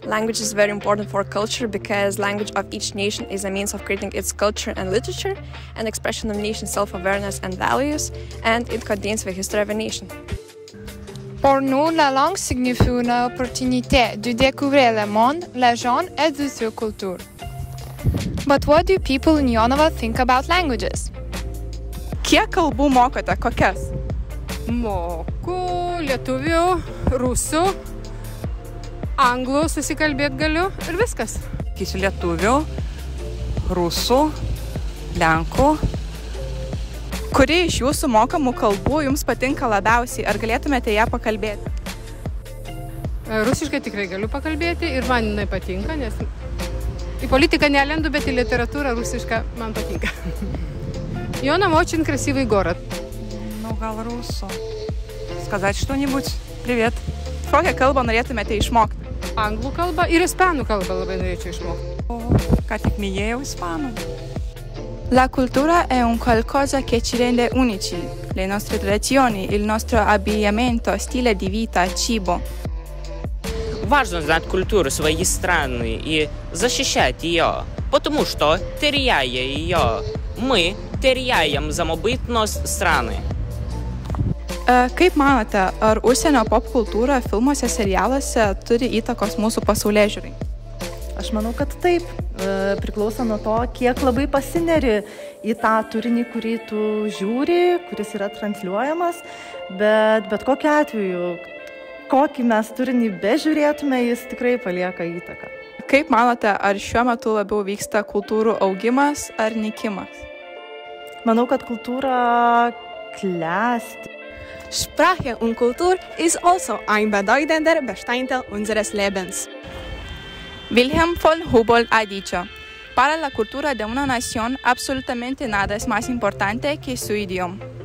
Language is very important for culture because language of each nation is a means of creating its culture and literature, an expression of nation self-awareness and values, and it contains the history of a nation. Pour nous, la langue signifie une opportunité de découvrir le monde, les gens et de sa culture. But what do people in Jonava think about languages? Kiek kalbų mokote? Kokias? Moku lietuvių, rusų, anglų susikalbėt galiu ir viskas. Sakysiu lietuvių, rusų, lenkų. Kuri iš jūsų mokamų kalbų jums patinka labiausiai? Ar galėtumėte ją pakalbėti? Rusiškai tikrai galiu pakalbėti ir man jinai patinka, nes į politiką nelendu, bet į literatūrą rusišką man patinka. Jonava очень красивый город. Nu, gal rusų. Сказать что-нибудь? Привет. Kokią kalbą norėtumėte išmokti? Anglų kalbą ir ispanų kalbą labai norėčiau išmokti. Ką tik minėjau ispanų. La cultura è un qualcosa che ci rende unici, le nostre tradizioni, il nostro abbigliamento, stile di vita, cibo. Важно знать культуру своей страны и защищать ее, потому что, теряя ее, мы terjājam samobūtnos strāny. Kaip manote, ar užsienio popkultūra filmuose, serialuose turi įtakos mūsų pasaulėžiūrai? Aš manau, kad taip. Priklauso nuo to, kiek labai pasineri į tą turinį, kurį tu žiūri, kuris yra transliuojamas, bet kokiu atveju, kokį mes turinį bežiūrėtume, jis tikrai palieka įtaką. Kaip manote, ar šiuo metu labiau vyksta kultūrų augimas ar nykimas? Manau, kad kultūra klesti. Sprache und Kultur ist also ein bedeutender Bestandteil unseres Lebens. Wilhelm von Humboldt ha dicho: para la cultura de una nación absolutamente nada es más importante que su idioma.